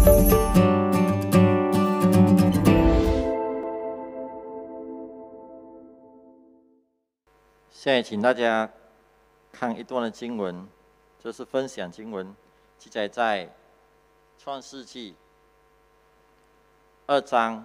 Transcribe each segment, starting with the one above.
现在请大家看一段的经文，这是分享经文，记载在创世纪2章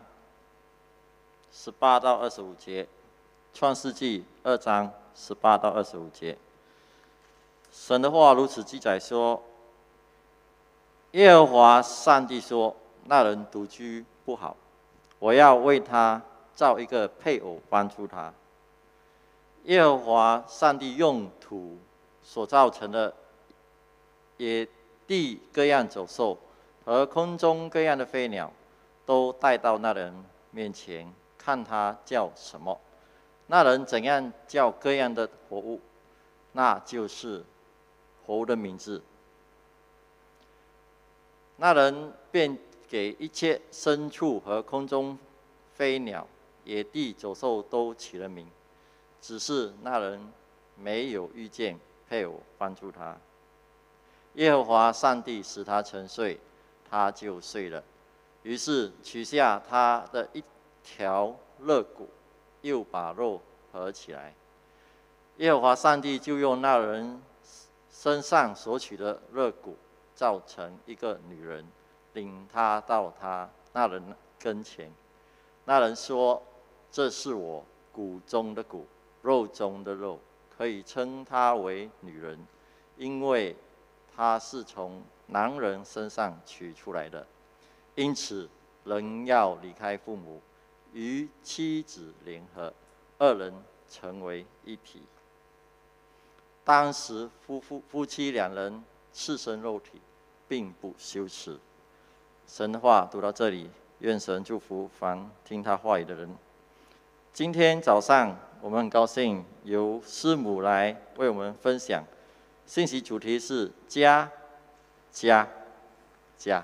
18到25节。创世纪2章18到25节，神的话如此记载说：耶和华上帝说，那人独居不好，我要为他造一个配偶帮助他。耶和华上帝用土所造成的野地各样走兽和空中各样的飞鸟，都带到那人面前，看他叫什么。那人怎样叫各样的活物，那就是活物的名字。那人便给一切牲畜和空中飞鸟、野地走兽都起了名。只是那人没有遇见配偶帮助他。耶和华上帝使他沉睡，他就睡了。于是取下他的一条肋骨，又把肉合起来。耶和华上帝就用那人身上所取的肋骨，造成一个女人，领他到那人跟前。那人说：这是我骨中的骨，肉中的肉，可以称她为女人，因为她是从男人身上取出来的。因此，人要离开父母，与妻子联合，二人成为一体。当时夫妻两人赤身肉体，并不羞耻。神的话读到这里，愿神祝福凡听他话语的人。今天早上，我们很高兴由师母来为我们分享，信息主题是家，家，家。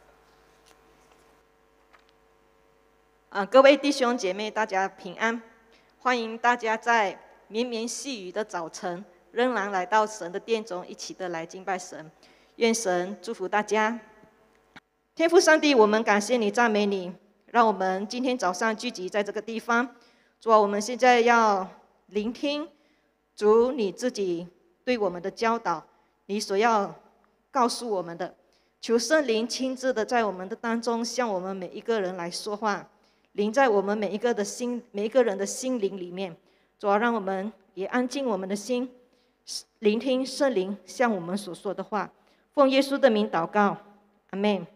各位弟兄姐妹，大家平安！欢迎大家在绵绵细雨的早晨，仍然来到神的殿中，一起的来敬拜神。愿神祝福大家。天父上帝，我们感谢你，赞美你，让我们今天早上聚集在这个地方。主啊，我们现在要聆听主你自己对我们的教导，你所要告诉我们的。求圣灵亲自的在我们的当中向我们每一个人来说话，临在我们每一个人的心灵里面。主啊，让我们也安静我们的心，聆听圣灵向我们所说的话。奉耶稣的名祷告，阿们。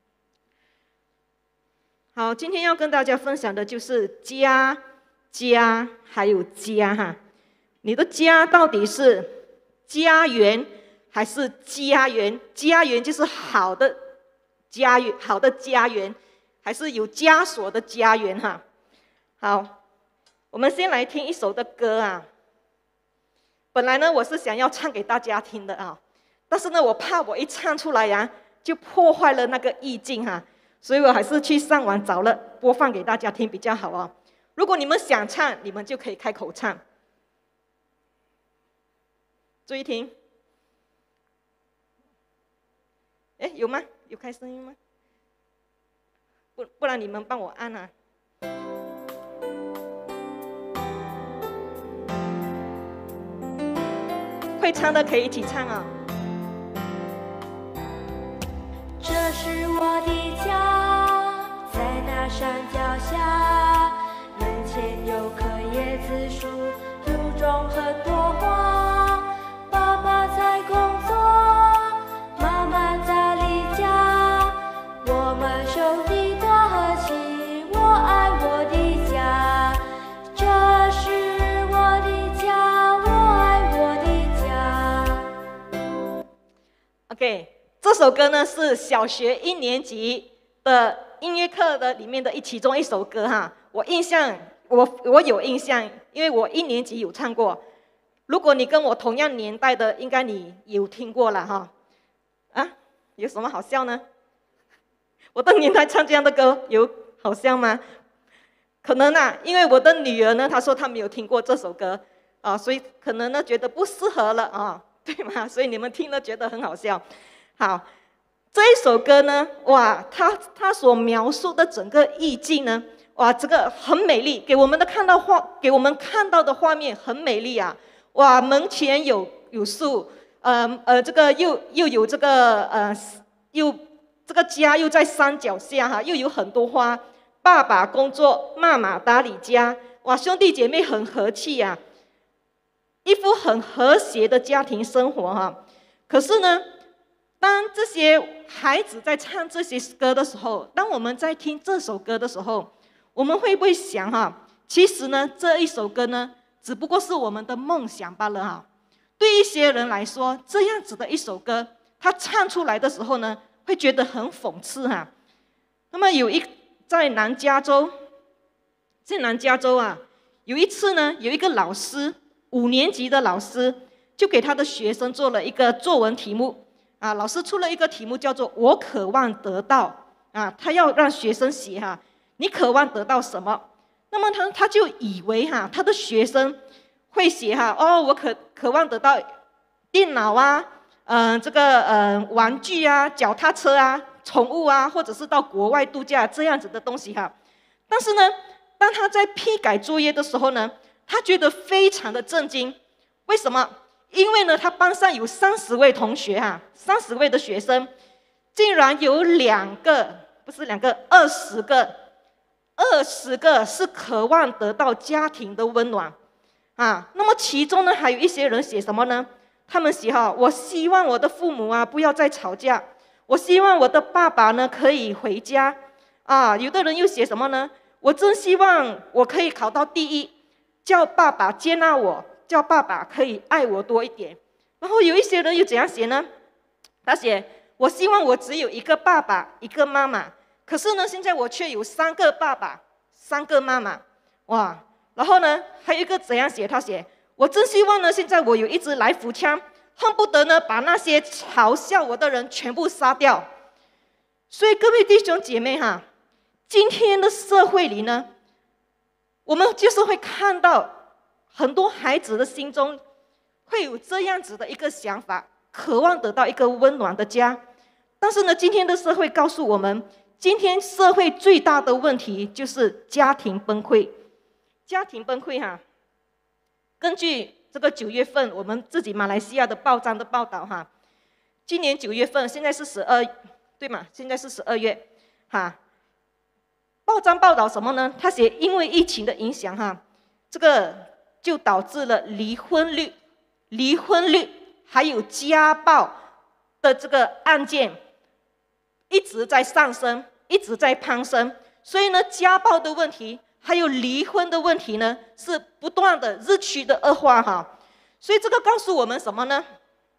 好，今天要跟大家分享的就是家还有家哈。你的家到底是家园还是家园？家园就是好的家园，还是有枷锁的家园哈？好，我们先来听一首的歌啊。本来呢，我是想要唱给大家听的啊，但是呢，我怕我一唱出来呀，就破坏了那个意境哈，所以我还是去上网找了播放给大家听比较好哦。如果你们想唱，你们就可以开口唱。注意听。哎，有吗？有开声音吗？不然你们帮我按啊。会唱的可以一起唱啊。 这是我的家，在那山脚下，门前有棵椰子树，树中很多花。爸爸在工作，妈妈在离家，我们兄弟多和气，我爱我的家。这是我的家，我爱我的家。 OK， 这首歌呢是小学1年级的音乐课的里面的其中一首歌哈。我有印象，因为我1年级有唱过。如果你跟我同样年代的，应该你有听过了哈。啊，有什么好笑呢？我的年代唱这样的歌有好笑吗？可能啊，因为我的女儿呢，她说她没有听过这首歌啊，所以可能呢觉得不适合了啊，对吗？所以你们听了觉得很好笑。好， 这一首歌呢，哇，他所描述的整个意境呢，哇，这个很美丽，给我们看到的画面很美丽啊！哇，门前有树，这个又有这个又这个家又在山脚下哈，又有很多花。爸爸工作，妈妈打理家，哇，兄弟姐妹很和气啊，一副很和谐的家庭生活哈。可是呢，当这些孩子在唱这些歌的时候，当我们在听这首歌的时候，我们会不会想哈？其实呢，这一首歌呢，只不过是我们的梦想罢了哈。对一些人来说，这样子的一首歌，他唱出来的时候呢，会觉得很讽刺哈。那么在南加州啊，有一次呢，有一个老师，5年级的老师，就给他的学生做了一个作文题目啊。老师出了一个题目叫做"我渴望得到"啊，他要让学生写哈，你渴望得到什么？那么他就以为哈，他的学生会写哈，我渴望得到电脑啊，这个玩具啊，脚踏车啊，宠物啊，或者是到国外度假这样子的东西哈。但是呢，当他在批改作业的时候呢，他觉得非常的震惊。为什么？因为呢，他班上有30位同学哈，30位的学生，竟然有20个是渴望得到家庭的温暖啊。那么其中呢，还有一些人写什么呢？他们写哈，我希望我的父母啊不要再吵架，我希望我的爸爸呢可以回家啊。有的人又写什么呢？我真希望我可以考到第1，叫爸爸接纳我，叫爸爸可以爱我多一点。然后有一些人又怎样写呢？他写，我希望我只有一个爸爸，一个妈妈。可是呢，现在我却有3个爸爸，3个妈妈，哇！然后呢，还有一个怎样写？他写，我真希望呢，现在我有一支来福枪，恨不得呢把那些嘲笑我的人全部杀掉。所以各位弟兄姐妹哈，今天的社会里呢，我们就是会看到很多孩子的心中会有这样子的一个想法，渴望得到一个温暖的家。但是呢，今天的社会告诉我们，今天社会最大的问题就是家庭崩溃。家庭崩溃哈，根据这个9月份我们自己马来西亚的报章的报道哈，今年9月份，现在是对吗？现在是12月哈。报章报道什么呢？他写因为疫情的影响哈，这个就导致了离婚率还有家暴的这个案件一直在上升，一直在攀升。所以呢，家暴的问题还有离婚的问题呢，是不断的日趋的恶化哈。所以这个告诉我们什么呢？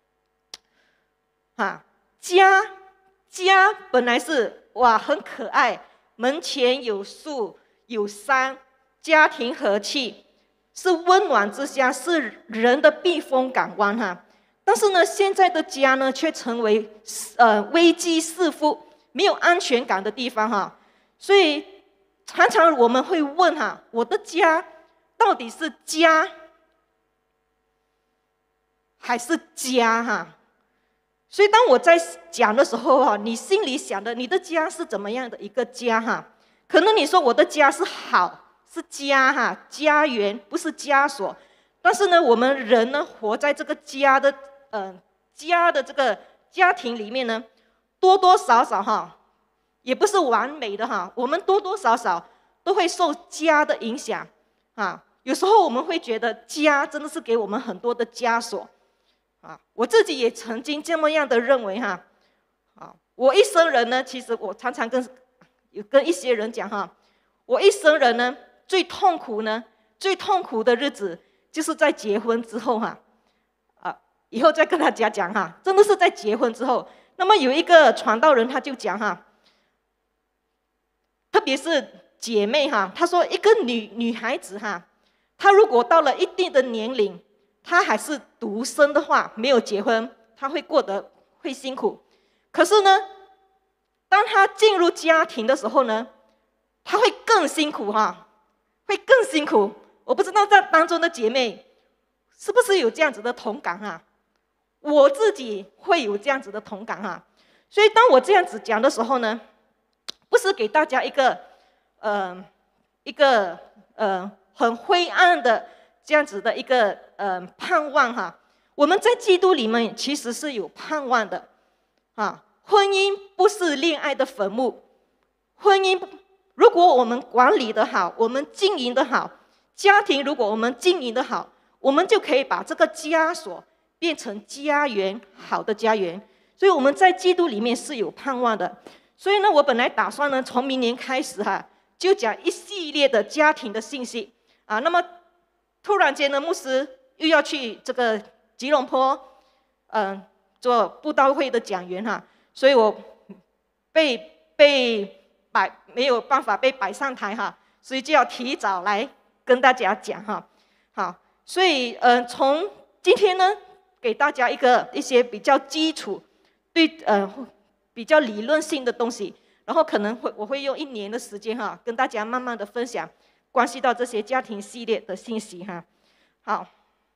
家本来是哇很可爱，门前有树有山，家庭和气，是温暖之乡，是人的避风港湾哈。但是呢，现在的家呢，却成为危机四伏、没有安全感的地方哈。所以常常我们会问哈，我的家到底是家还是家哈？所以当我在讲的时候哈，你心里想的，你的家是怎么样的一个家哈？可能你说我的家是好，是家哈，家园不是枷锁。但是呢，我们人呢，活在这个家的这个家庭里面呢，多多少少哈，也不是完美的哈。我们多多少少都会受家的影响啊。有时候我们会觉得家真的是给我们很多的枷锁啊。我自己也曾经这么样的认为哈。啊，我一生人呢，其实我常常跟一些人讲哈，我一生人呢最痛苦的日子就是在结婚之后哈。以后再跟大家讲哈，真的是在结婚之后。那么有一个传道人他就讲哈，特别是姐妹哈，他说一个女孩子哈，她如果到了一定的年龄，她还是独生的话，没有结婚，她会过得会辛苦。可是呢，当她进入家庭的时候呢，她会更辛苦哈，会更辛苦。我不知道在当中的姐妹是不是有这样子的同感哈？我自己会有这样子的同感哈。 所以当我这样子讲的时候呢，不是给大家一个很灰暗的这样子的一个盼望哈。我们在基督里面其实是有盼望的啊。婚姻不是恋爱的坟墓，婚姻如果我们管理的好，我们经营的好，家庭如果我们经营的好，我们就可以把这个枷锁变成家园，好的家园。所以我们在基督里面是有盼望的。所以呢，我本来打算呢，从明年开始就讲一系列的家庭的信息啊。那么突然间呢，牧师又要去这个吉隆坡，做布道会的讲员所以我没有办法被摆上台所以就要提早来跟大家讲好，所以从今天呢，给大家一些比较基础，比较理论性的东西，然后可能我会用1年的时间跟大家慢慢的分享关系到这些家庭系列的信息好，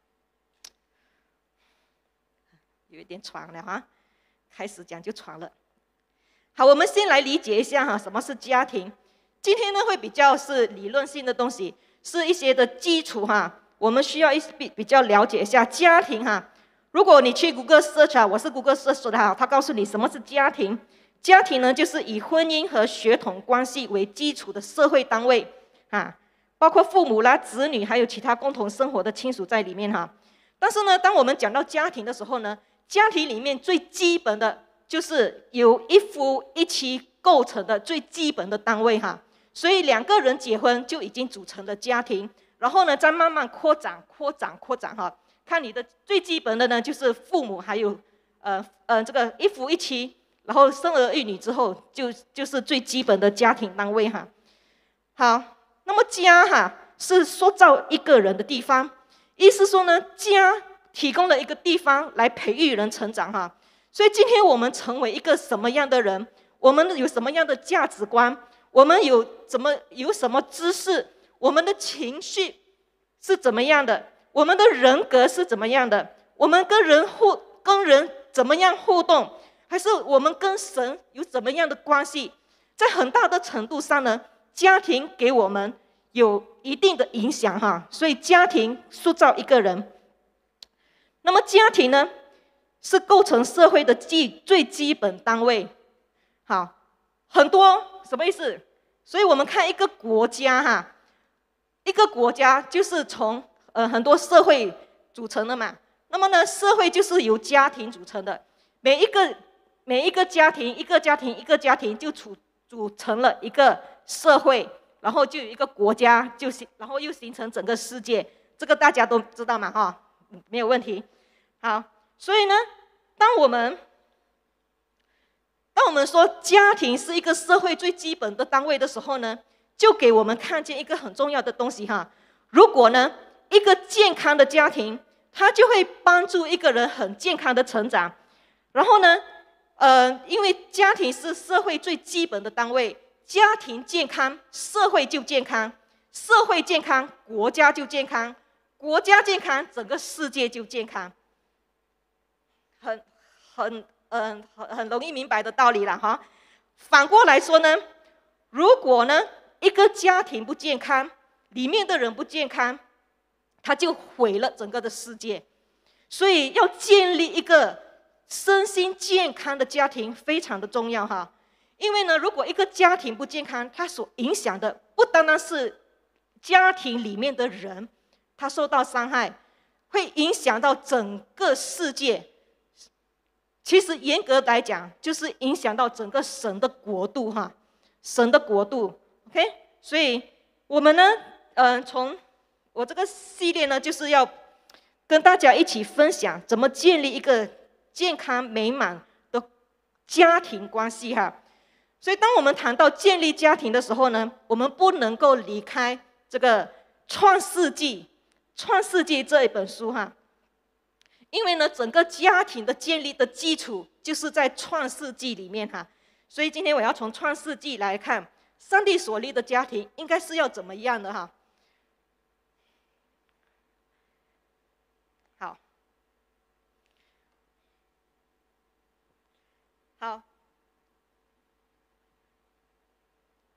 有一点喘了开始讲就喘了。好，我们先来理解一下什么是家庭。今天呢会比较是理论性的东西，是一些的基础我们需要比较了解一下家庭如果你去 Google Search 我是 Google Search 的它告诉你什么是家庭。家庭呢就是以婚姻和血统关系为基础的社会单位包括父母啦、子女还有其他共同生活的亲属在里面但是呢，当我们讲到家庭的时候呢，家庭里面最基本的就是由一夫一妻构成的最基本的单位所以2个人结婚就已经组成了家庭，然后呢再慢慢扩展看你的最基本的呢就是父母还有这个一夫一妻，然后生儿育女之后就是最基本的家庭单位好，那么家是塑造一个人的地方，意思说呢，家提供了一个地方来培育人成长所以今天我们成为一个什么样的人，我们有什么样的价值观，我们有什么知识，我们的情绪是怎么样的，我们的人格是怎么样的，我们跟人怎么样互动，还是我们跟神有怎么样的关系，在很大的程度上呢，家庭给我们有一定的影响所以家庭塑造一个人。那么家庭呢是构成社会的最基本单位好，很多什么意思？所以我们看一个国家一个国家就是从很多社会组成的嘛。那么呢，社会就是由家庭组成的，每一个家庭一个家庭就组成了一个社会，然后就有一个国家，然后又形成整个世界，这个大家都知道嘛没有问题。好，所以呢，当我们说家庭是一个社会最基本的单位的时候呢，就给我们看见一个很重要的东西如果呢一个健康的家庭，它就会帮助一个人很健康的成长。然后呢因为家庭是社会最基本的单位，家庭健康，社会就健康，社会健康，国家就健康，国家健康，整个世界就健康。很容易明白的道理了反过来说呢，如果呢一个家庭不健康，里面的人不健康，他就毁了整个的世界。所以要建立一个身心健康的家庭非常的重要因为呢，如果一个家庭不健康，它所影响的不单单是家庭里面的人，他受到伤害，会影响到整个世界。其实严格来讲，就是影响到整个神的国度神的国度 OK。 所以我们呢从我这个系列呢，就是要跟大家一起分享怎么建立一个健康美满的家庭关系所以当我们谈到建立家庭的时候呢，我们不能够离开这个创世纪这一本书因为呢整个家庭的建立的基础就是在创世纪里面所以今天我要从创世纪来看上帝所立的家庭应该是要怎么样的好，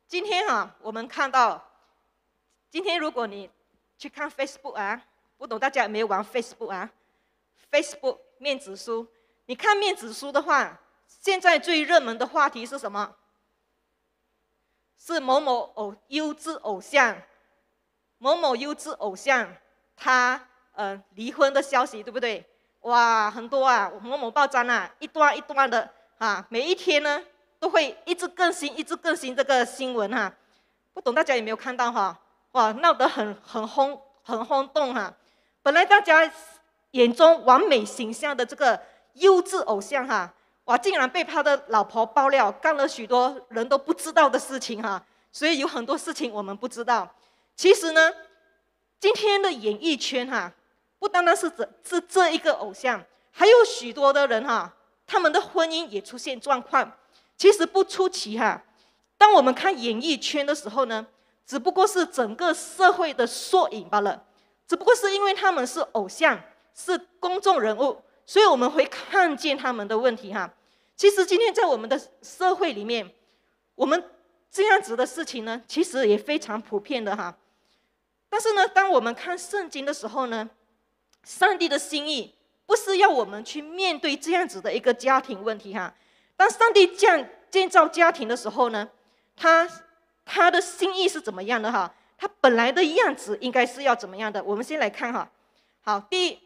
今天我们看到，今天如果你去看 Facebook 啊，不懂大家有没有玩 Facebook 啊 ？Facebook 面子书，你看面子书的话，现在最热门的话题是什么？是某某优质偶像，某某优质偶像他离婚的消息，对不对？哇，很多啊，某某报章啊，一段一段的每一天呢都会一直更新这个新闻不懂大家有没有看到哇，闹得很轰动本来大家眼中完美形象的这个优质偶像哇，竟然被他的老婆爆料，干了许多人都不知道的事情所以有很多事情我们不知道。其实呢，今天的演艺圈不单单是这一个偶像，还有许多的人他们的婚姻也出现状况。其实不出奇当我们看演艺圈的时候呢，只不过是整个社会的缩影罢了。只不过是因为他们是偶像，是公众人物，所以我们会看见他们的问题其实今天在我们的社会里面，我们这样子的事情呢，其实也非常普遍的但是呢，当我们看圣经的时候呢，上帝的心意不是要我们去面对这样子的一个家庭问题当上帝建造家庭的时候呢，他的心意是怎么样的他本来的样子应该是要怎么样的？我们先来看好，第一，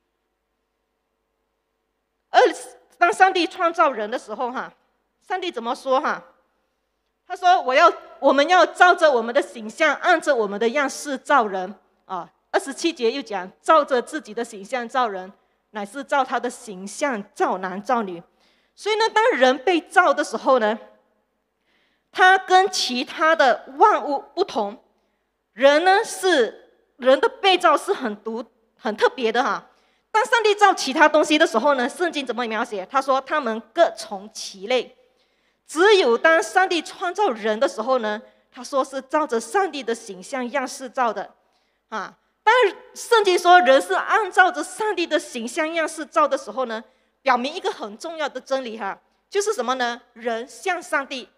当上帝创造人的时候上帝怎么说他说我们要照着我们的形象，按着我们的样式造人27节又讲，照着自己的形象造人，乃是照他的形象造男造女。所以呢，当人被造的时候呢，他跟其他的万物不同。人的被造是很特别的当上帝造其他东西的时候呢，圣经怎么描写？他说他们各从其类。只有当上帝创造人的时候呢，他说是照着上帝的形象样式造的当圣经说人是按照着上帝的形象样式造的时候呢，表明一个很重要的真理就是什么呢？人像上帝，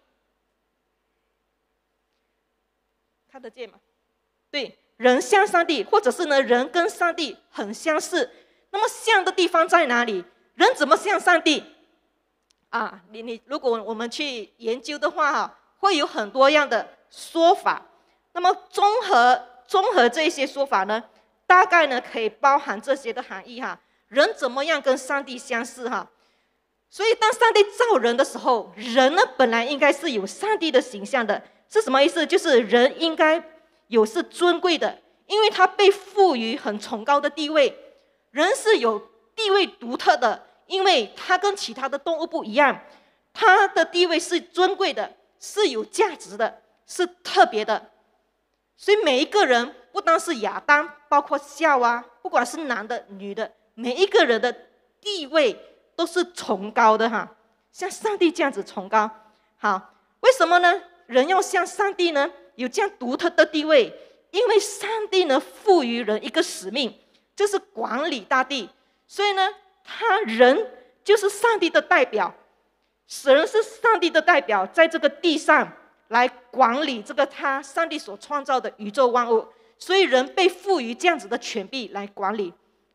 看得见吗？对，人像上帝，或者是呢，人跟上帝很相似。那么像的地方在哪里？人怎么像上帝如果我们去研究的话会有很多样的说法。那么综合这一些说法呢，大概呢可以包含这些的含义人怎么样跟上帝相似所以当上帝造人的时候，人呢本来应该是有上帝的形象的。是什么意思？就是人应该是尊贵的，因为他被赋予很崇高的地位。人是有地位独特的，因为他跟其他的动物不一样，他的地位是尊贵的，是有价值的，是特别的。所以每一个人，不单是亚当，包括夏娃，不管是男的女的，每一个人的地位都是崇高的像上帝这样子崇高。好，为什么呢？人要像上帝呢？有这样独特的地位，因为上帝呢赋予人一个使命，就是管理大地。所以呢，人就是上帝的代表，神是上帝的代表，在这个地上来管理这个上帝所创造的宇宙万物。所以人被赋予这样子的权柄来管理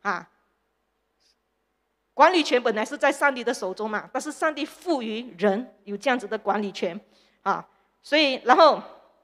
管理权本来是在上帝的手中嘛，但是上帝赋予人有这样子的管理权所以然后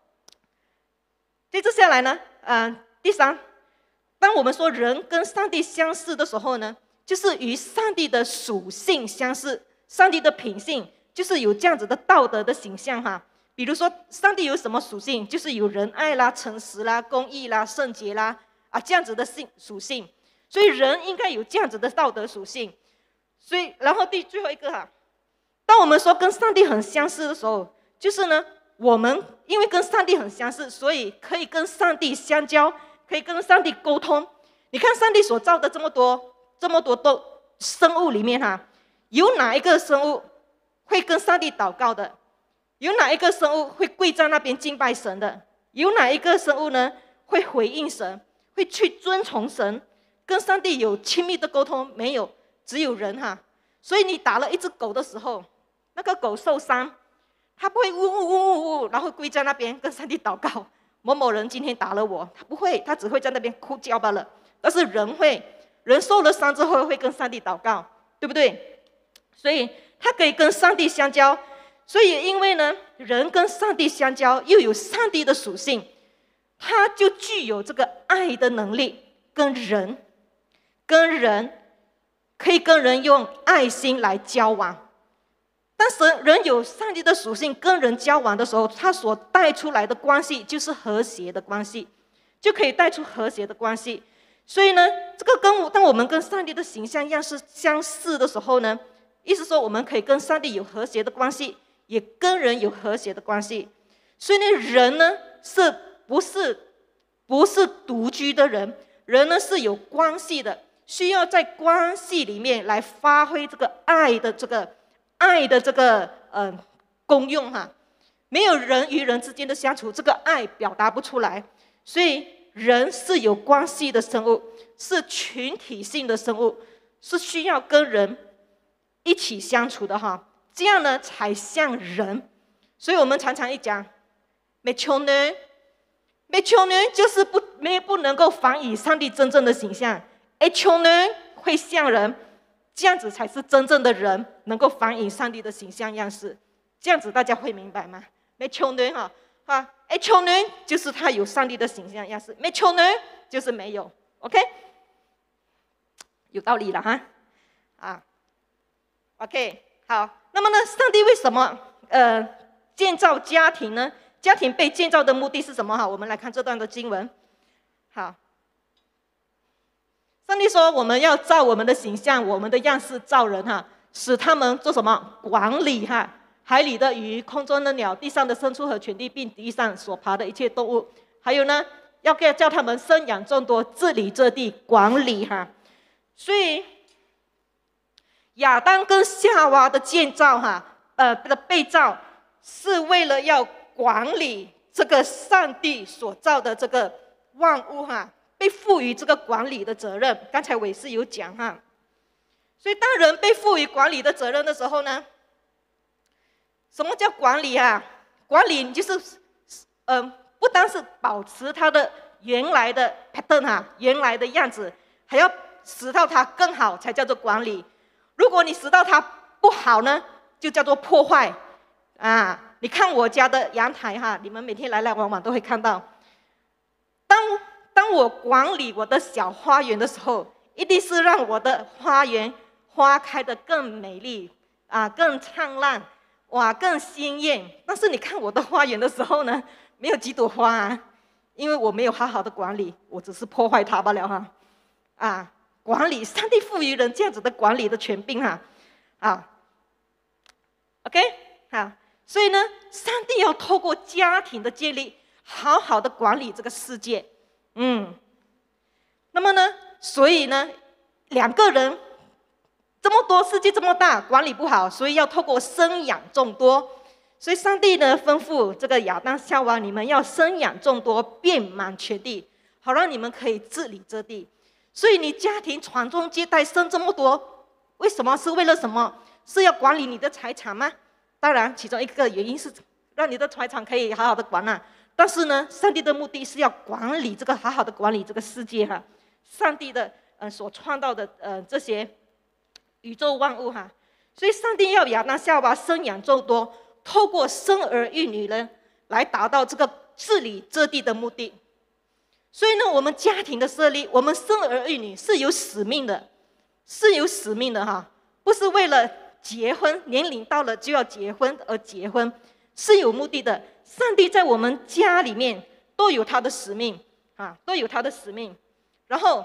接着下来呢第三，当我们说人跟上帝相似的时候呢，就是与上帝的属性相似。上帝的品性就是有这样子的道德的形象比如说上帝有什么属性？就是有仁爱啦、诚实啦、公义啦、圣洁啦这样子的属性。所以人应该有这样子的道德属性。所以然后最后一个当我们说跟上帝很相似的时候，就是呢，我们因为跟上帝很相似，所以可以跟上帝相交，可以跟上帝沟通。你看上帝所造的这么多生物里面有哪一个生物会跟上帝祷告的？有哪一个生物会跪在那边敬拜神的？有哪一个生物呢会回应神，会去遵从神，跟上帝有亲密的沟通？没有，只有人所以你打了一只狗的时候，那个狗受伤， 他不会呜呜呜呜，然后跪在那边跟上帝祷告，某某人今天打了我，他不会，他只会在那边哭叫罢了。但是人会，人受了伤之后会跟上帝祷告，对不对？所以他可以跟上帝相交。所以因为呢，人跟上帝相交，又有上帝的属性，他就具有这个爱的能力，跟人可以跟人用爱心来交往。但是人有上帝的属性，跟人交往的时候，他所带出来的关系就是和谐的关系，就可以带出和谐的关系。所以呢，这个当我们跟上帝的形象样式相似的时候呢，意思说我们可以跟上帝有和谐的关系，也跟人有和谐的关系。所以呢，人呢不是独居的人，人呢是有关系的，需要在关系里面来发挥这个爱的这个功用哈。没有人与人之间的相处，这个爱表达不出来。所以人是有关系的生物，是群体性的生物，是需要跟人一起相处的哈，这样呢才像人。所以我们常常一讲没求呢就是不能够反映上帝真正的形象，求呢会像人，这样子才是真正的人，能够反映上帝的形象样式。这样子大家会明白吗？没求呢求呢就是他有上帝的形象样式，没求呢就是没有。 OK， 有道理了哈OK， 好。那么呢，上帝为什么建造家庭呢？家庭被建造的目的是什么？我们来看这段的经文。好，上帝说我们要照我们的形象，我们的样式造人使他们做什么？管理海里的鱼、空中的鸟、地上的牲畜和全地，并地上所爬的一切动物。还有呢，要叫他们生养众多，治理这地，管理所以亚当跟夏娃的建造的被造，是为了要管理这个上帝所造的这个万物被赋予这个管理的责任。刚才伟士有讲所以当人被赋予管理的责任的时候呢，什么叫管理管理就是不单是保持它的原来的 pattern 原来的样子，还要使到它更好，才叫做管理。如果你使到它不好呢，就叫做破坏你看我家的阳台你们每天来来往往都会看到。当我管理我的小花园的时候，一定是让我的花园花开得更美丽更灿烂更鲜艳。但是你看我的花园的时候呢，没有几朵花因为我没有好好的管理，我只是破坏它罢了管理，上帝赋予人这样子的管理的权柄OK， 好。所以呢，上帝要透过家庭的建立，好好的管理这个世界。那么呢，所以呢，两个人这么多，世界这么大，管理不好，所以要透过生养众多。所以上帝呢吩咐这个亚当夏娃，你们要生养众多，遍满全地，好让你们可以治理这地。所以你家庭传宗接代生这么多，为什么？是为了什么？是要管理你的财产吗？当然，其中一个原因是让你的财产可以好好的管但是呢，上帝的目的是要管理这个，好好的管理这个世界上帝的所创造的这些宇宙万物所以上帝要亚当夏娃生养众多，透过生儿育女呢，来达到这个治理这地的目的。所以呢，我们家庭的设立，我们生儿育女是有使命的，不是为了结婚，年龄到了就要结婚而结婚，是有目的的。上帝在我们家里面都有他的使命都有他的使命。然后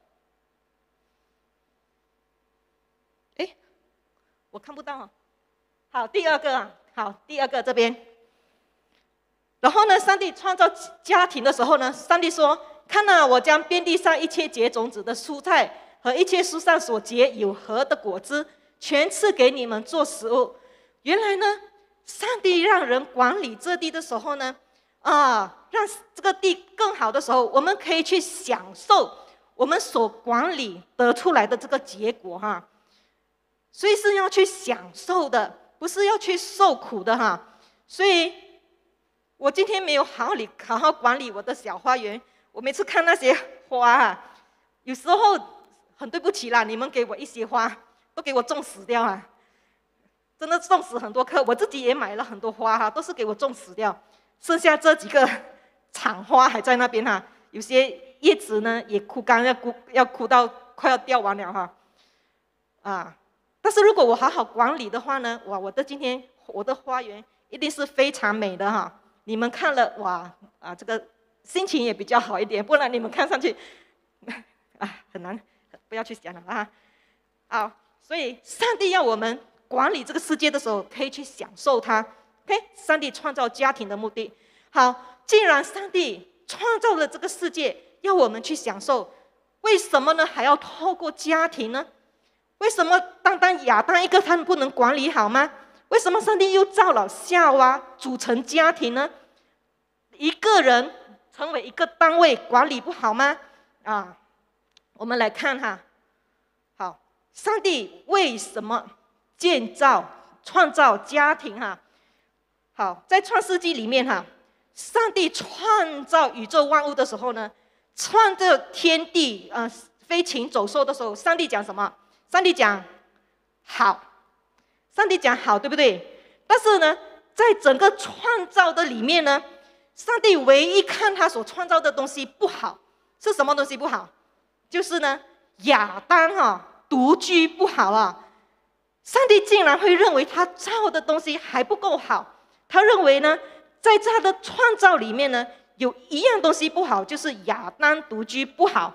我看不到好，第二个这边。然后呢，上帝创造家庭的时候呢，上帝说：看我将遍地上一切结种子的蔬菜和一切树上所结有核的果子，全赐给你们做食物。原来呢，上帝让人管理这地的时候呢，让这个地更好的时候，我们可以去享受我们所管理得出来的这个结果所以是要去享受的，不是要去受苦的所以我今天没有好好管理我的小花园。我每次看那些花有时候很对不起啦，你们给我一些花都给我种死掉真的种死很多棵。我自己也买了很多花都是给我种死掉，剩下这几个场花还在那边有些叶子呢也枯干，要枯到快要掉完了但是如果我好好管理的话呢，哇，今天我的花园一定是非常美的你们看了哇这个心情也比较好一点，不然你们看上去很难，不要去想了好，所以上帝要我们管理这个世界的时候，可以去享受它。OK， 上帝创造家庭的目的。好，既然上帝创造了这个世界，要我们去享受，为什么呢？还要透过家庭呢？为什么单单亚当一个他不能管理好吗？为什么上帝又造了夏娃组成家庭呢？一个人成为一个单位管理不好吗？我们来看好，上帝为什么创造家庭好，在创世纪里面上帝创造宇宙万物的时候呢，创造天地飞禽走兽的时候，上帝讲什么？上帝讲好，上帝讲好，对不对？但是呢，在整个创造的里面呢，上帝唯一看他所创造的东西不好，是什么东西不好？就是呢，亚当独居不好上帝竟然会认为他造的东西还不够好，他认为呢，在他的创造里面呢，有一样东西不好，就是亚当独居不好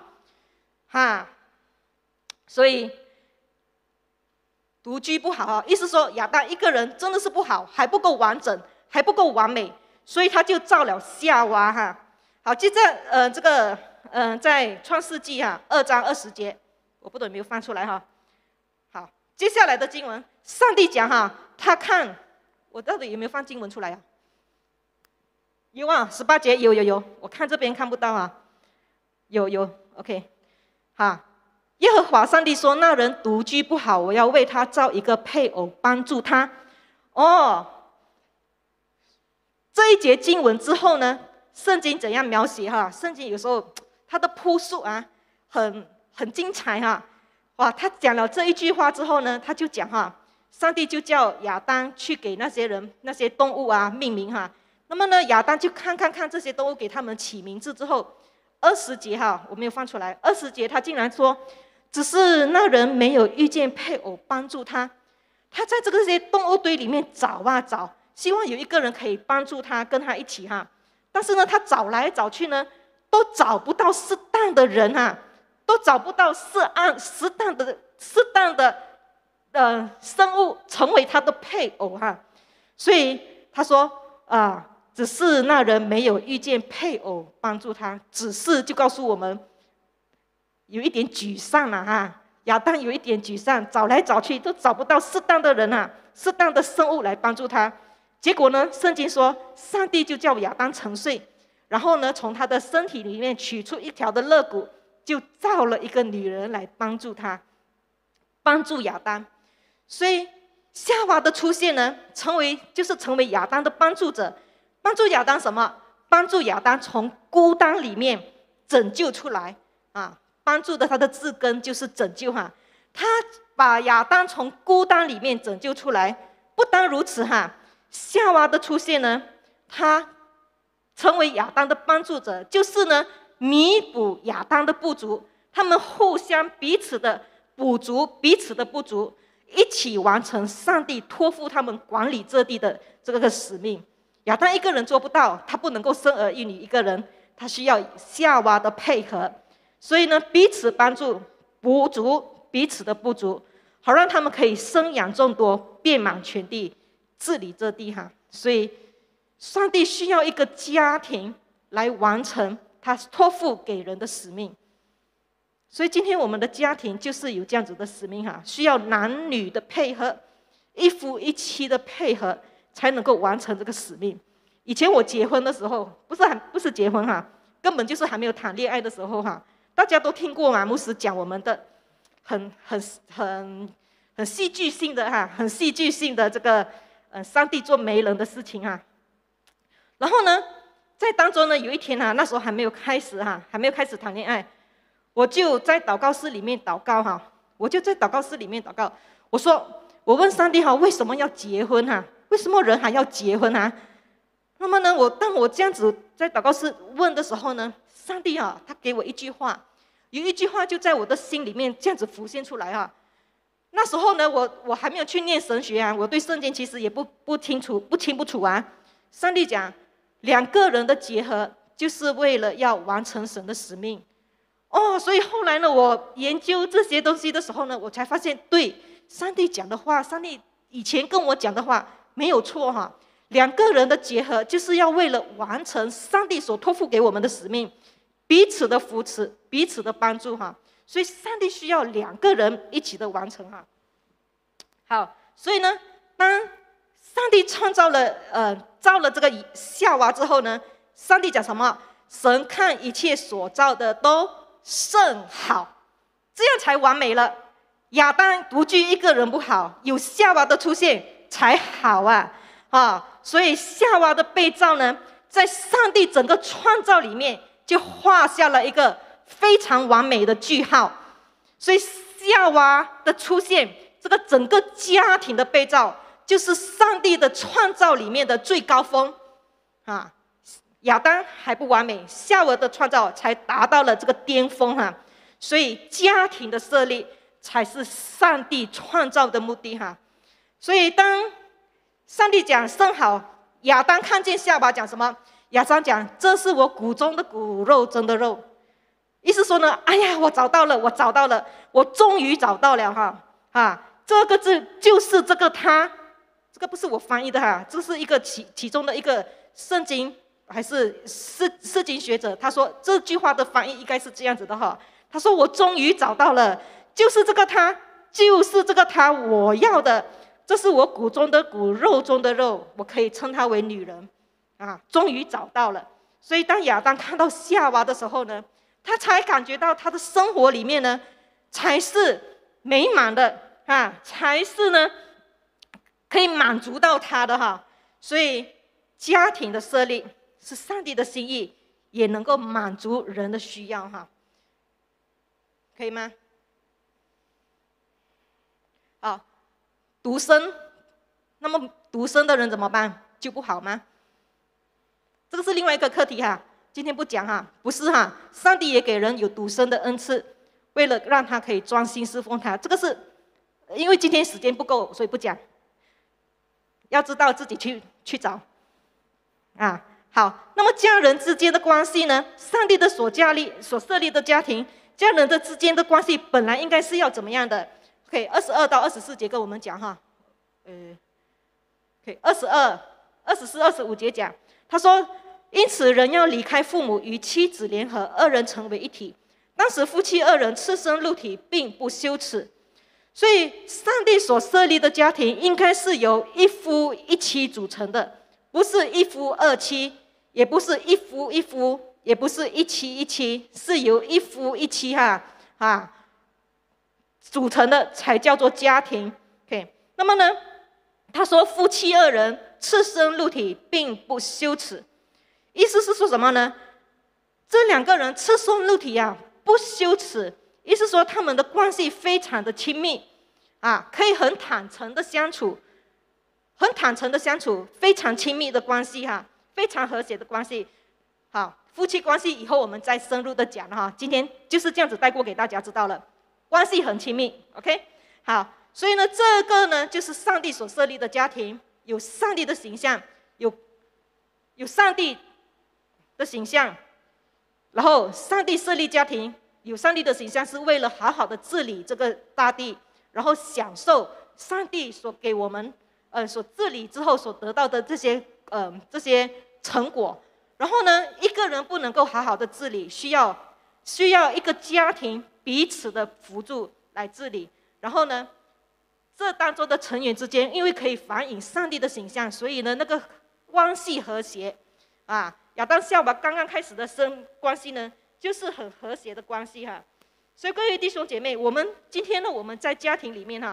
所以独居不好意思说亚当一个人真的是不好，还不够完整，还不够完美，所以他就造了夏娃好，接着这个在创世纪2章20节，我不懂有没有放出来好，接下来的经文，上帝讲他看我到底有没有放经文出来有18节有，我看这边看不到有 OK 耶和华上帝说，那人独居不好，我要为他造一个配偶帮助他。这一节经文之后呢，圣经怎样描写圣经有时候它的铺述很精彩哇，他讲了这一句话之后呢，他就讲上帝就叫亚当去给那些人那些动物命名那么呢，亚当就看这些动物，给他们起名字之后，20节我没有放出来，20节他竟然说，只是那人没有遇见配偶帮助他，他在这些动物堆里面找找，希望有一个人可以帮助他，跟他一起但是呢，他找来找去呢，都找不到适当的人都找不到适当的生物成为他的配偶所以他说只是那人没有遇见配偶帮助他，只是就告诉我们有一点沮丧亚当有一点沮丧，找来找去都找不到适当的人适当的生物来帮助他。结果呢，圣经说上帝就叫亚当沉睡，然后呢，从他的身体里面取出一条的肋骨，就造了一个女人来帮助他，帮助亚当。所以夏娃的出现呢，成为亚当的帮助者。帮助亚当什么？帮助亚当从孤单里面拯救出来帮助的他的字根就是拯救他把亚当从孤单里面拯救出来。不单如此夏娃的出现呢，他成为亚当的帮助者，就是呢弥补亚当的不足，他们互相彼此的补足彼此的不足，一起完成上帝托付他们管理这地的这个使命。亚当一个人做不到，他不能够生儿育女一个人，他需要夏娃的配合。所以呢，彼此帮助，补足彼此的不足，好让他们可以生养众多，遍满全地，治理这地所以上帝需要一个家庭来完成他托付给人的使命。所以今天我们的家庭就是有这样子的使命需要男女的配合，一夫一妻的配合，才能够完成这个使命。以前我结婚的时候，不是结婚根本就是还没有谈恋爱的时候大家都听过牧师讲我们的很戏剧性的这个上帝做媒人的事情哈。然后呢，在当中呢，有一天哈，那时候还没有开始谈恋爱，我就在祷告室里面祷告哈，我问上帝哈，为什么要结婚哈？为什么人还要结婚啊？那么呢，当我这样子在祷告室问的时候呢，上帝啊，他给我一句话，有一句话就在我的心里面这样子浮现出来哈。那时候呢，我还没有去念神学啊，我对圣经其实也不清不楚啊。上帝讲，两个人的结合就是为了要完成神的使命。所以后来呢，我研究这些东西的时候呢，我才发现，对，上帝讲的话，上帝以前跟我讲的话没有错哈。两个人的结合就是要为了完成上帝所托付给我们的使命，彼此的扶持，彼此的帮助哈。所以上帝需要两个人一起的完成哈。好，所以呢，当上帝造了这个夏娃之后呢，上帝讲什么？神看一切所造的都甚好，这样才完美了。亚当独居一个人不好，有夏娃的出现才好啊！所以夏娃的被造呢，在上帝整个创造里面就画下了一个非常完美的句号。所以夏娃的出现，这个整个家庭的被造，就是上帝的创造里面的最高峰啊！亚当还不完美，夏娃的创造才达到了这个巅峰哈。所以家庭的设立才是上帝创造的目的哈。所以当上帝讲甚好，亚当看见夏娃讲什么？亚当讲，这是我骨中的骨，肉中的肉。意思说呢，哎呀，我找到了，我终于找到了哈。这个字就是这个他，这个不是我翻译的哈，这是一个其中的一个圣经还是释经学者，他说这句话的翻译应该是这样子的哈。他说我终于找到了，就是这个他，我要的，这是我骨中的骨，肉中的肉，我可以称她为女人啊，终于找到了。所以当亚当看到夏娃的时候呢，他才感觉到他的生活里面呢才是美满的啊，才是呢可以满足到他的哈。所以家庭的设立是上帝的心意，也能够满足人的需要哈，可以吗？好，独生，那么独生的人怎么办？就不好吗？这个是另外一个课题哈，今天不讲哈，不是哈，上帝也给人有独生的恩赐，为了让他可以专心侍奉他。这个是因为今天时间不够，所以不讲。要知道自己去找啊。好，那么家人之间的关系呢？上帝的所设立的家庭，家人的之间的关系本来应该是要怎么样的？ OK， 22到24节跟我们讲哈，OK， 24、25节讲，他说，因此人要离开父母，与妻子联合，二人成为一体。当时夫妻二人赤身露体，并不羞耻。所以，上帝所设立的家庭应该是由一夫一妻组成的，不是一夫二妻，也不是一夫一夫，也不是一妻一妻，是由一夫一妻组成的才叫做家庭。OK， 那么呢，他说夫妻二人赤身露体，并不羞耻，意思是说什么呢？这两个人赤身露体不羞耻，意思说他们的关系非常的亲密可以很坦诚的相处，非常亲密的关系非常和谐的关系。好，夫妻关系以后我们再深入的讲今天就是这样子带过给大家知道了。 关系很亲密 ，OK， 好，所以呢，这个呢就是上帝所设立的家庭，有上帝的形象，有上帝的形象，然后上帝设立家庭，有上帝的形象，是为了好好的治理这个大地，然后享受上帝所给我们所治理之后所得到的这些成果。然后呢，一个人不能够好好的治理，需要一个家庭 彼此的辅助来治理，然后呢，这当中的成员之间，因为可以反映上帝的形象，所以呢，那个关系和谐亚当夏娃刚刚开始的关系呢，就是很和谐的关系所以各位弟兄姐妹，我们今天呢，我们在家庭里面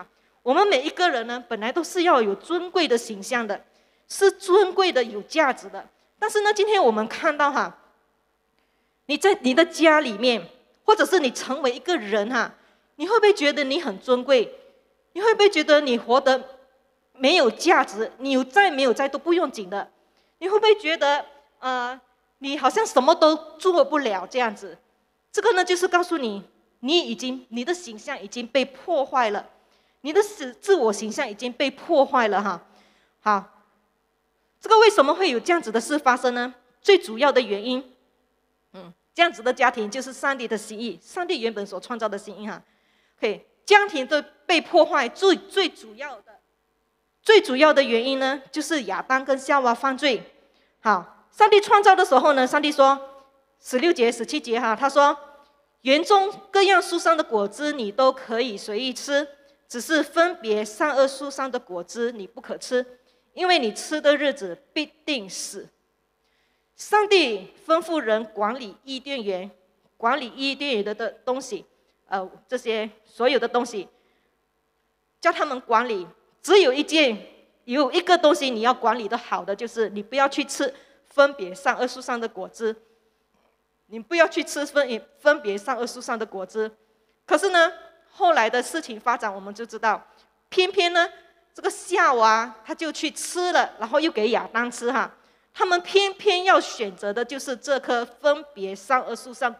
我们每一个人呢，本来都是要有尊贵的形象的，是尊贵的、有价值的。但是呢，今天我们看到哈，你在你的家里面，或者是你成为一个人哈，你会不会觉得你很尊贵？你会不会觉得你活得没有价值？你有在没有在都不用紧的？你会不会觉得你好像什么都做不了这样子？这个呢，就是告诉你，你的形象已经被破坏了。你的自我形象已经被破坏了哈。好，这个为什么会有这样子的事发生呢？最主要的原因，这样子的家庭就是上帝的心意，上帝原本所创造的心意哈。OK， 家庭的被破坏最主要的原因呢，就是亚当跟夏娃犯罪。好，上帝创造的时候呢，上帝说16节、17节哈，他说：园中各样树上的果子你都可以随意吃。只是分别善恶树上的果子你不可吃，因为你吃的日子必定死。上帝吩咐人管理伊甸园，管理伊甸园的东西，这些所有的东西，叫他们管理。只有一个东西你要管理的好的，就是你不要去吃分别善恶树上的果子。你不要去吃分别善恶树上的果子。可是呢，后来的事情发展，我们就知道，偏偏呢，这个夏娃他就去吃了，然后又给亚当吃哈。他们偏偏要选择的就是这棵分别善恶树上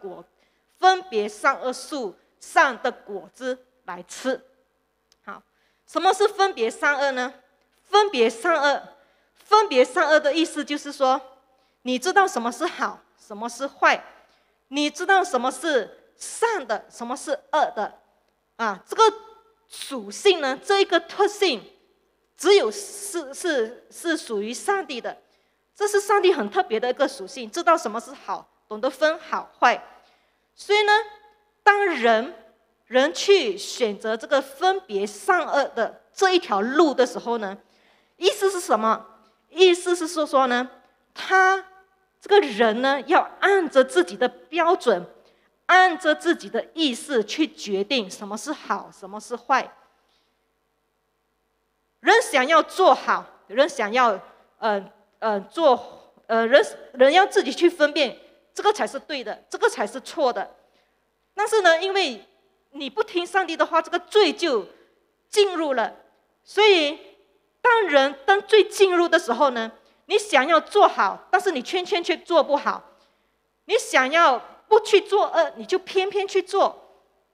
的果子来吃。好，什么是分别善恶呢？分别善恶的意思就是说，你知道什么是好，什么是坏，你知道什么是善的，什么是恶的。这个属性呢，这一个特性，只有是属于上帝的，这是上帝很特别的一个属性，知道什么是好，懂得分好坏。所以呢，当人去选择这个分别善恶的这一条路的时候呢，意思是什么？意思是说呢，他这个人呢，要按着自己的标准，按着自己的意识去决定什么是好，什么是坏。人想要做好，人想要人要自己去分辨，这个才是对的，这个才是错的。但是呢，因为你不听上帝的话，这个罪就进入了。所以当罪进入的时候呢，你想要做好，但是你却做不好。你想要不去做恶，你就偏偏去做。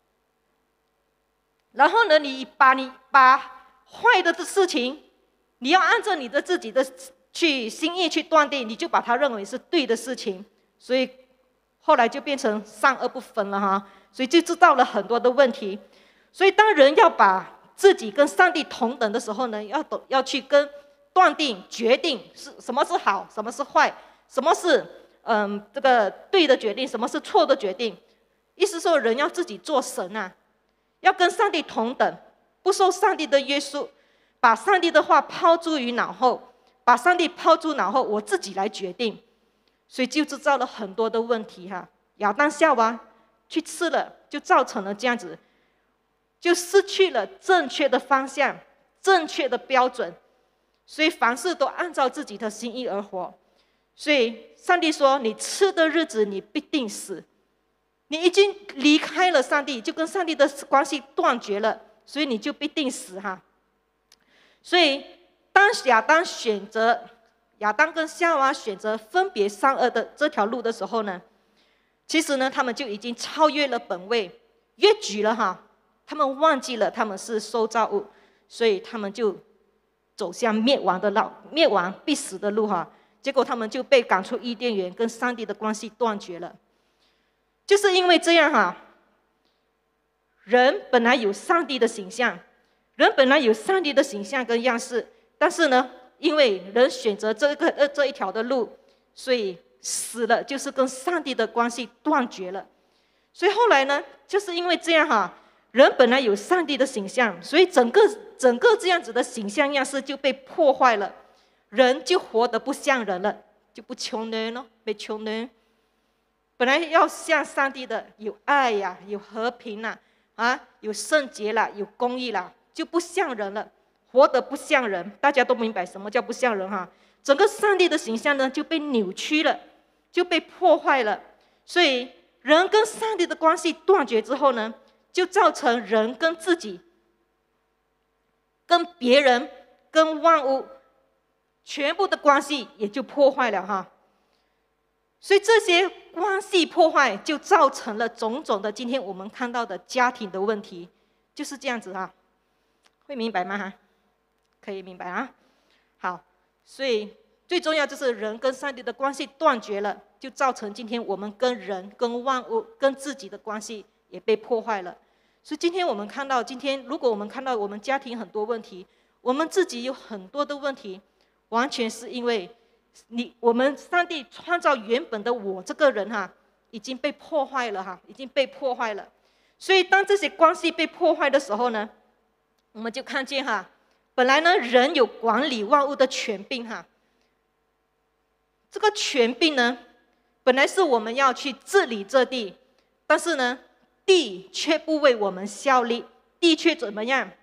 然后呢，你把坏的事情，你要按照你的自己的心意去断定，你就把它认为是对的事情。所以后来就变成善恶不分了哈。所以就知道了很多的问题。所以当人要把自己跟上帝同等的时候呢，要去断定决定是什么是好，什么是坏，什么是这个对的决定，什么是错的决定。意思说人要自己做神啊，要跟上帝同等，不受上帝的约束，把上帝的话抛诸于脑后，把上帝抛诸脑后，我自己来决定。所以就制造了很多的问题哈。亚当夏娃去吃了，就造成了这样子，就失去了正确的方向，正确的标准。所以凡事都按照自己的心意而活。所以上帝说，你吃的日子你必定死。你已经离开了上帝，就跟上帝的关系断绝了，所以你就必定死哈。所以当亚当跟夏娃选择分别善恶的这条路的时候呢，其实呢，他们就已经超越了本位，越矩了哈。他们忘记了他们是受造物，所以他们就走向灭亡必死的路哈。结果他们就被赶出伊甸园，跟上帝的关系断绝了。就是因为这样哈，人本来有上帝的形象，跟样式，但是呢，因为人选择这一条的路，所以死了，就是跟上帝的关系断绝了。所以后来呢，就是因为这样哈，人本来有上帝的形象，所以整个这样子的形象样式就被破坏了，人就活得不像人了，就不穷人了，被穷人。本来要像上帝的有爱呀，有和平啦，有圣洁啦，有公义啦， 就不像人了，活得不像人。大家都明白什么叫不像人哈？整个上帝的形象呢就被扭曲了，就被破坏了。所以人跟上帝的关系断绝之后呢，就造成人跟自己、跟别人、跟万物全部的关系也就破坏了哈。所以这些关系破坏就造成了种种的今天我们看到的家庭的问题，就是这样子哈。会明白吗哈？可以明白啊。好，所以最重要就是人跟上帝的关系断绝了，就造成今天我们跟人、跟万物、跟自己的关系也被破坏了。所以今天我们看到，如果我们看到我们家庭很多问题，我们自己有很多的问题，完全是因为我们上帝创造原本的我这个人哈，已经被破坏了哈，已经被破坏了。所以当这些关系被破坏的时候呢，我们就看见哈，本来呢人有管理万物的权柄哈，这个权柄呢，本来是我们要去治理这地，但是呢，地却不为我们效力，地却怎么样？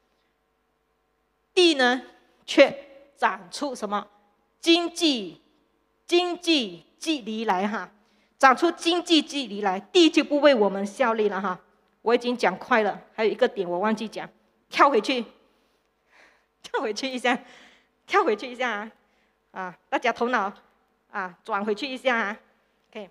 地呢，却长出什么？经济距离来哈，长出经济距离来，地就不为我们效力了哈。我已经讲快了，还有一个点我忘记讲，跳回去一下啊！大家头脑转回去一下啊 ，OK。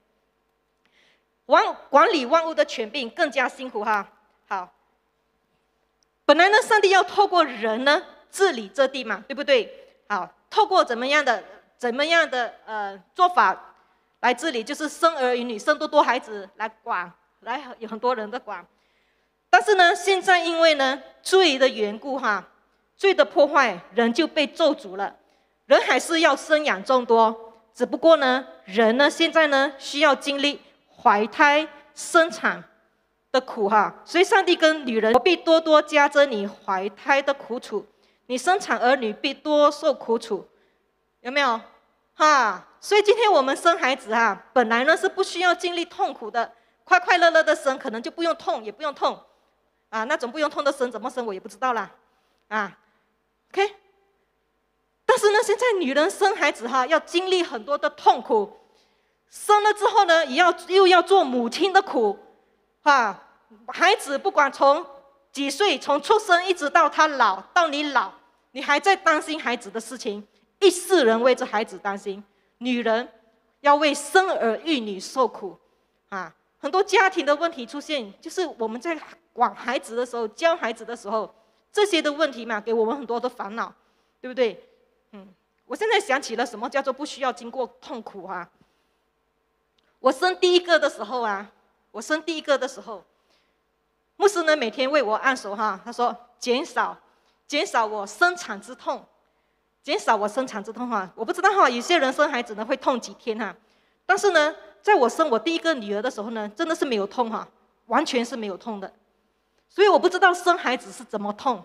管理万物的权柄更加辛苦哈。好，本来呢，上帝要透过人呢治理这地嘛，对不对？好，透过怎么样的做法来治理，就是生儿育女，生多孩子来管，来有很多人的管。但是呢，现在因为呢罪的缘故哈，罪的破坏，人就被咒诅了。人还是要生养众多，只不过呢，人呢现在呢需要经历怀胎生产的苦哈，所以上帝跟女人，我必多多加增你怀胎的苦楚，你生产儿女必多受苦楚，有没有？哈，所以今天我们生孩子哈，本来呢是不需要经历痛苦的，快快乐乐的生，可能就不用痛，也不用痛，那种不用痛的生怎么生我也不知道啦，OK。但是呢，现在女人生孩子哈，要经历很多的痛苦，生了之后呢，又要做母亲的苦，孩子不管从几岁，从出生一直到他老，到你老，你还在担心孩子的事情，一世人为这孩子担心。女人要为生儿育女受苦很多家庭的问题出现，就是我们在管孩子的时候，教孩子的时候，这些的问题嘛，给我们很多的烦恼，对不对？我现在想起了什么叫做不需要经过痛苦我生第一个的时候牧师呢每天为我按手他说减少我生产之痛，我不知道有些人生孩子呢会痛几天但是呢，在我生我第一个女儿的时候呢，真的是没有痛完全是没有痛的，所以我不知道生孩子是怎么痛。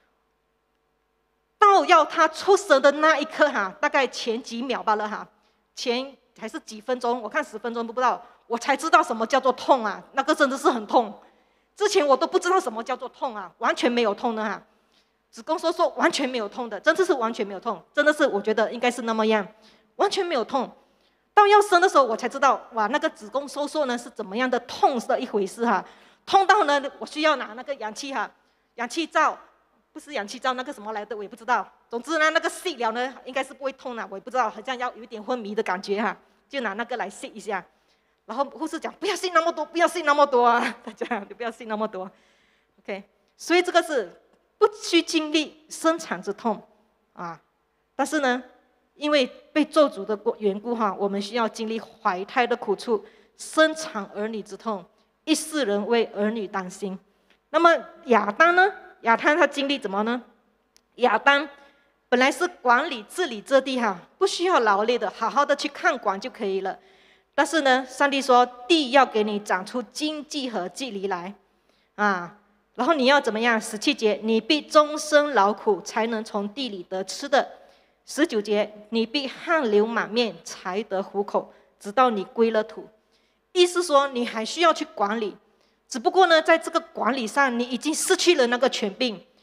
到要他出生的那一刻大概前几秒罢了前还是几分钟，我看10分钟都不到，我才知道什么叫做痛那个真的是很痛。之前我都不知道什么叫做痛完全没有痛的子宫收缩完全没有痛的，真的是完全没有痛，真的是我觉得应该是那么样，完全没有痛。到要生的时候我才知道，哇，那个子宫收缩呢是怎么样的痛的一回事痛到呢我需要拿那个氧气罩。不是氧气罩，那个什么来的我也不知道。总之呢，那个吸了呢，应该是不会痛我也不知道，好像要有一点昏迷的感觉就拿那个来吸一下。然后护士讲不要吸那么多，大家不要吸那么多。OK， 所以这个是不去经历生产之痛但是呢，因为被咒诅的缘故我们需要经历怀胎的苦楚，生产儿女之痛，一世人为儿女担心。那么亚当呢？亚当他经历怎么呢？亚当本来是管理治理这地不需要劳力的，好好的去看管就可以了。但是呢，上帝说地要给你长出经济和距离来然后你要怎么样？17节，你必终身劳苦，才能从地里得吃的。19节，你必汗流满面，才得糊口，直到你归了土。意思说你还需要去管理，只不过呢，在这个管理上，你已经失去了那个权柄，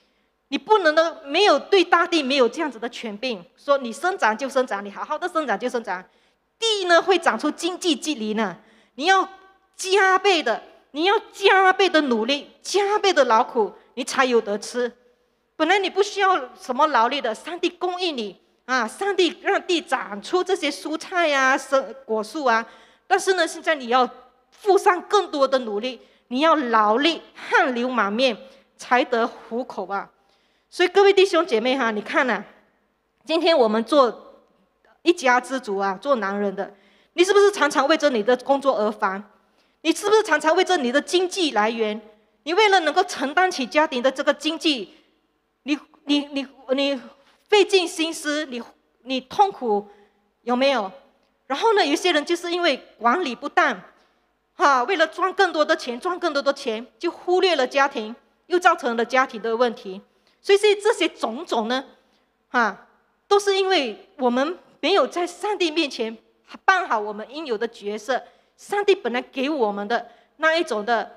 你不能的，没有对大地没有这样子的权柄，说你生长就生长，你好好的生长就生长。地呢会长出经济距离呢，你要加倍的努力，加倍的劳苦，你才有得吃。本来你不需要什么劳力的，上帝供应你啊，上帝让地长出这些蔬菜啊、果树啊。但是呢，现在你要付上更多的努力，你要劳力，汗流满面才得糊口啊。所以各位弟兄姐妹哈，你看啊，今天我们做一家之主啊，做男人的，你是不是常常为着你的工作而烦？你是不是常常为着你的经济来源？你为了能够承担起家庭的这个经济，你费尽心思，你痛苦，有没有？然后呢，有些人就是因为管理不当，为了赚更多的钱，就忽略了家庭，又造成了家庭的问题。所以这些种种呢，都是因为我们没有在上帝面前办好我们应有的角色。上帝本来给我们的那一种的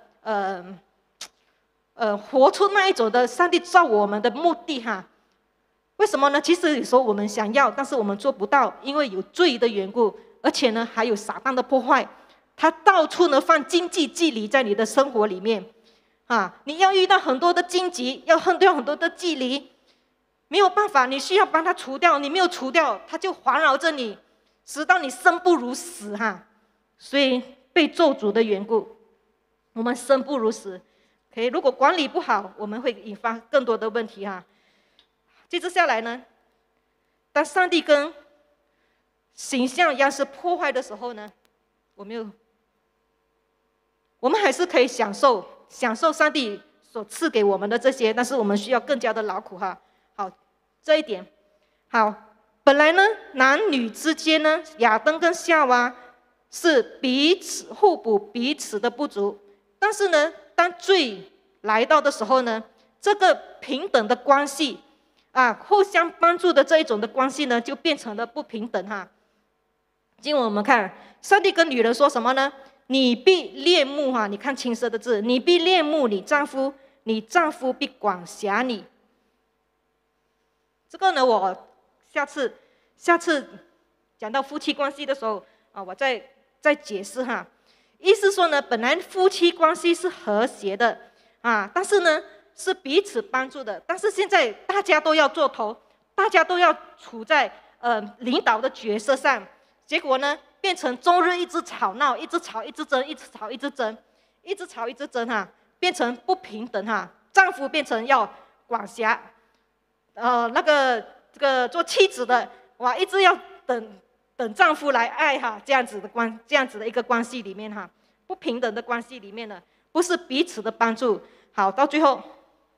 活出那一种的上帝造我们的目的为什么呢？其实有时候我们想要，但是我们做不到，因为有罪的缘故，而且呢还有撒旦的破坏，他到处呢放经济距离在你的生活里面你要遇到很多的荆棘，要很多的距离，没有办法，你需要把它除掉，你没有除掉，它就环绕着你，使到你生不如死所以被咒诅的缘故，我们生不如死。如果管理不好，我们会引发更多的问题接着下来呢，当上帝跟形象样式破坏的时候呢，我们还是可以享受上帝所赐给我们的这些，但是我们需要更加的劳苦好，这一点好。本来呢，男女之间呢，亚当跟夏娃是彼此互补，彼此的不足。但是呢，当罪来到的时候呢，这个平等的关系互相帮助的这一种的关系呢，就变成了不平等今天我们看上帝跟女人说什么呢？你必恋慕你看青色的字，你必恋慕你丈夫，你丈夫必管辖你。这个呢，我下次讲到夫妻关系的时候我再解释意思说呢，本来夫妻关系是和谐的但是呢是彼此帮助的，但是现在大家都要做头，大家都要处在领导的角色上，结果呢变成终日一直吵闹，一直吵一直争，变成不平等丈夫变成要管辖这个做妻子的一直要等丈夫来爱这样子的一个关系里面不平等的关系里面呢，不是彼此的帮助。好，到最后，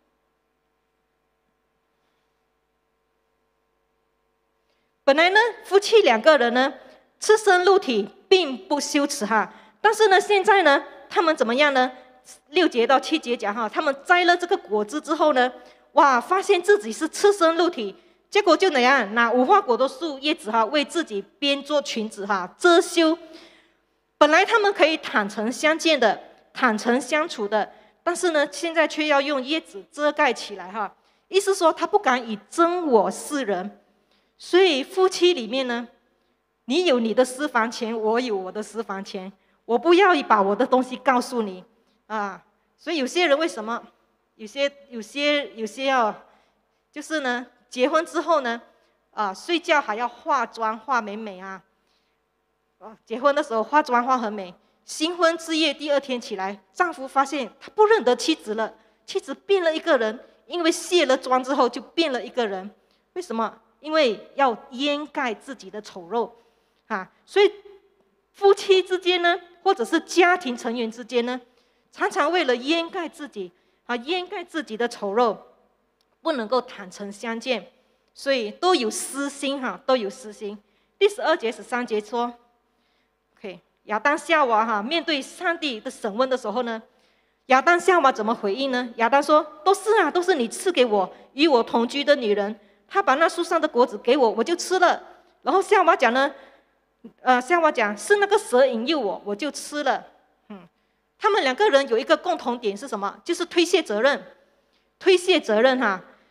本来呢夫妻两个人呢赤身露体并不羞耻但是呢现在呢他们怎么样呢？6节到7节讲他们摘了这个果子之后呢，发现自己是赤身露体，结果就怎样拿无花果的树叶子为自己编做裙子遮羞。本来他们可以坦诚相见的，坦诚相处的，但是呢现在却要用叶子遮盖起来意思说他不敢以真我示人。所以夫妻里面呢，你有你的私房钱，我有我的私房钱，我不要把我的东西告诉你所以有些人为什么有些就是呢结婚之后呢睡觉还要化妆化美美结婚的时候化妆化很美，新婚之夜第2天起来，丈夫发现他不认得妻子了，妻子变了一个人，因为卸了妆之后就变了一个人。为什么？因为要掩盖自己的丑陋所以夫妻之间呢，或者是家庭成员之间呢，常常为了掩盖自己的丑陋，不能够坦诚相见，所以都有私心都有私心。第12节13节说亚当夏娃面对上帝的审问的时候呢，亚当夏娃怎么回应呢？亚当说都是你赐给我与我同居的女人，她把那树上的果子给我，我就吃了。然后夏娃讲呢夏娃讲是那个蛇引诱我，我就吃了。他们两个人有一个共同点是什么？就是推卸责任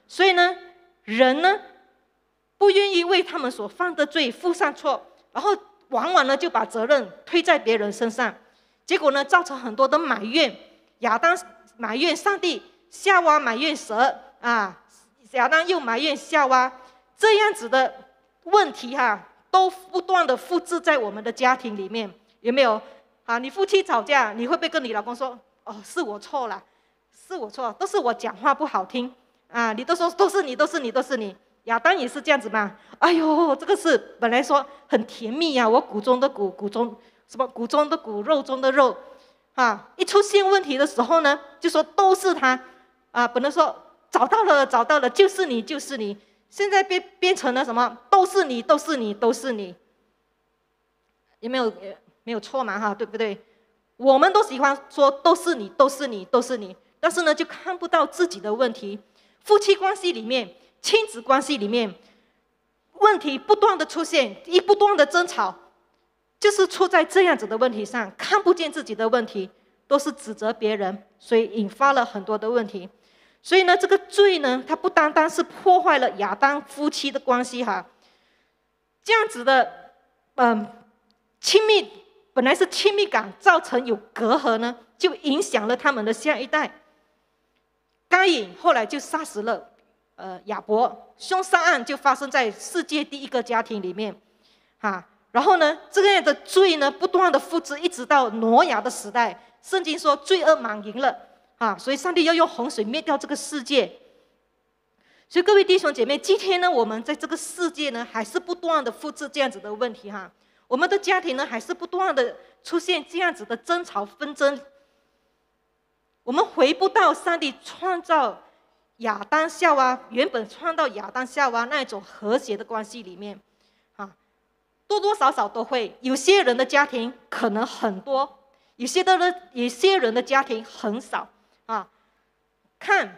所以呢，人呢不愿意为他们所犯的罪负上错，然后往往呢就把责任推在别人身上，结果呢造成很多的埋怨。亚当埋怨上帝，夏娃埋怨蛇啊，亚当又埋怨夏娃，这样子的问题都不断的复制在我们的家庭里面，有没有？你夫妻吵架，你会不会跟你老公说：“哦，是我错了，是我错，都是我讲话不好听啊！”你都说都是你，都是你，都是你。亚当也是这样子嘛？哎呦，这个是本来说很甜蜜呀，我骨中的骨，骨中的骨，肉中的肉，一出现问题的时候呢，就说都是他本来说找到了，就是你，就是你。现在变成了什么？都是你，都是你，都是你。有没有错嘛？对不对？我们都喜欢说都是你，都是你，都是你，但是呢，就看不到自己的问题。夫妻关系里面，亲子关系里面，问题不断的出现，不断的争吵，就是出在这样子的问题上，看不见自己的问题，都是指责别人，所以引发了很多的问题。所以呢，这个罪呢，它不单单是破坏了亚当夫妻的关系这样子的亲密，本来是亲密感造成有隔阂呢，就影响了他们的下一代。该隐后来就杀死了亚伯，凶杀案就发生在世界第一个家庭里面然后呢，这样的罪呢不断的复制，一直到挪亚的时代。圣经说罪恶满盈了所以上帝要用洪水灭掉这个世界。所以各位弟兄姐妹，今天呢，我们在这个世界呢，还是不断的复制这样子的问题我们的家庭呢，还是不断的出现这样子的争吵纷争。我们回不到上帝创造亚当夏娃，原本创造亚当夏娃那种和谐的关系里面多多少少都会有些人的家庭可能很多，有些人的家庭很少看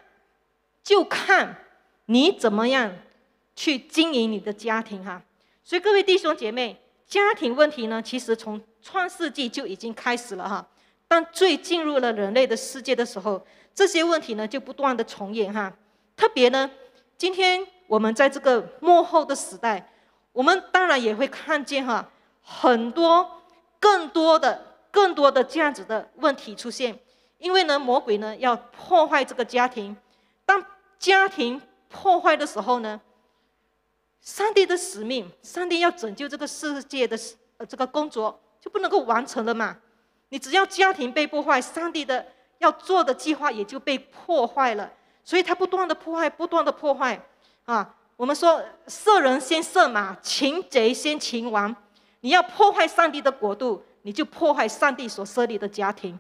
你怎么样去经营你的家庭所以各位弟兄姐妹，家庭问题呢，其实从创世纪就已经开始了当罪进入了人类的世界的时候，这些问题呢就不断的重演特别呢，今天我们在这个末后的时代，我们当然也会看见很多更多的这样子的问题出现。因为呢，魔鬼呢要破坏这个家庭。当家庭破坏的时候呢，上帝的使命，上帝要拯救这个世界的这个工作就不能够完成了嘛。你只要家庭被破坏，上帝的要做的计划也就被破坏了。所以他不断的破坏，不断的破坏我们说射人先射马，擒贼先擒王。你要破坏上帝的国度，你就破坏上帝所设立的家庭。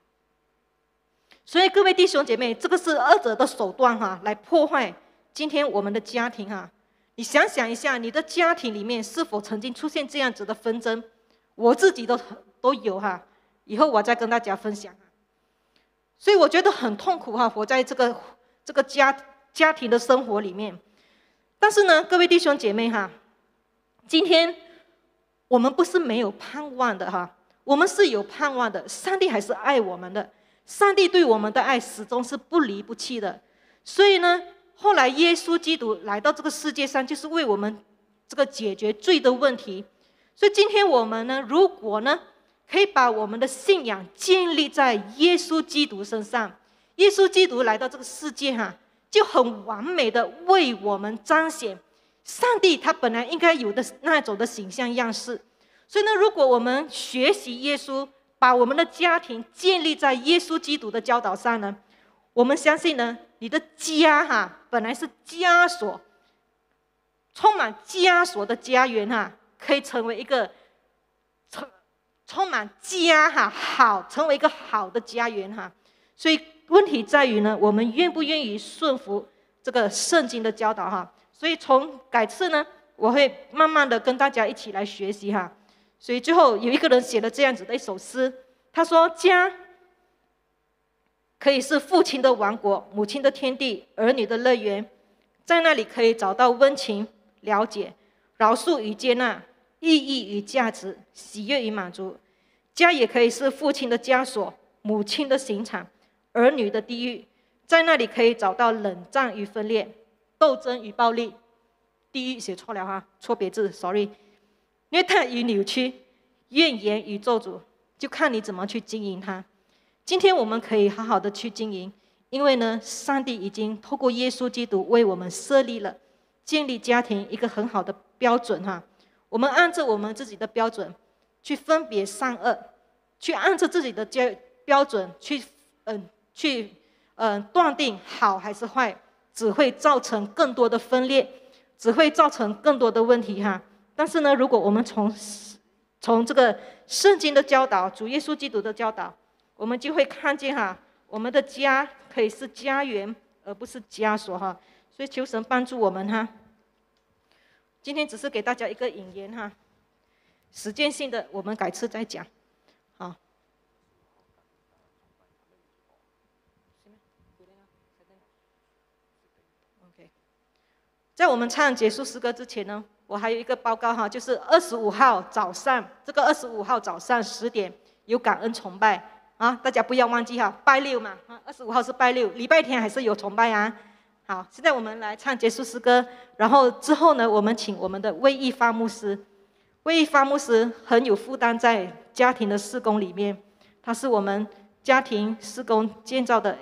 所以各位弟兄姐妹，这个是恶者的手段来破坏今天我们的家庭你想想一下，你的家庭里面是否曾经出现这样子的纷争？我自己都有以后我再跟大家分享所以我觉得很痛苦活在这个家庭的生活里面。但是呢，各位弟兄姐妹今天我们不是没有盼望的我们是有盼望的。上帝还是爱我们的，上帝对我们的爱始终是不离不弃的。所以呢，后来耶稣基督来到这个世界上，就是为我们这个解决罪的问题。所以今天我们呢，如果呢可以把我们的信仰建立在耶稣基督身上，耶稣基督来到这个世界就很完美的为我们彰显上帝他本来应该有的那种的形象样式。所以呢，如果我们学习耶稣，把我们的家庭建立在耶稣基督的教导上呢，我们相信呢，你的家本来是枷锁，充满枷锁的家园可以成为一个充满家成为一个好的家园所以问题在于呢，我们愿不愿意顺服这个圣经的教导所以从改次呢，我会慢慢的跟大家一起来学习所以最后有一个人写了这样子的一首诗，他说：家可以是父亲的王国，母亲的天地，儿女的乐园，在那里可以找到温情、了解、饶恕与接纳、意义与价值、喜悦与满足。家也可以是父亲的枷锁，母亲的刑场，儿女的地狱，在那里可以找到冷战与分裂， 斗争与暴力，地狱写错了哈，错别字 ，sorry， 虐待与扭曲，怨言与咒诅，就看你怎么去经营它。今天我们可以好好的去经营，因为呢，上帝已经透过耶稣基督为我们设立了建立家庭一个很好的标准哈。我们按照我们自己的标准去分别善恶，去按照自己的标准去断定好还是坏，只会造成更多的分裂，只会造成更多的问题哈。但是呢，如果我们从这个圣经的教导，主耶稣基督的教导，我们就会看见哈，我们的家可以是家园，而不是枷锁哈。所以求神帮助我们哈。今天只是给大家一个引言哈，时间性的我们改次再讲。好。OK， 在我们唱结束诗歌之前呢，我还有一个报告哈，就是25号早上，这个25号早上10点有感恩崇拜啊，大家不要忘记哈，拜六嘛，25号是拜六，礼拜天还是有崇拜啊。好，现在我们来唱结束诗歌，然后之后呢，我们请我们的魏一发牧师。魏一发牧师很有负担在家庭的事工里面，他是我们家庭事工建造的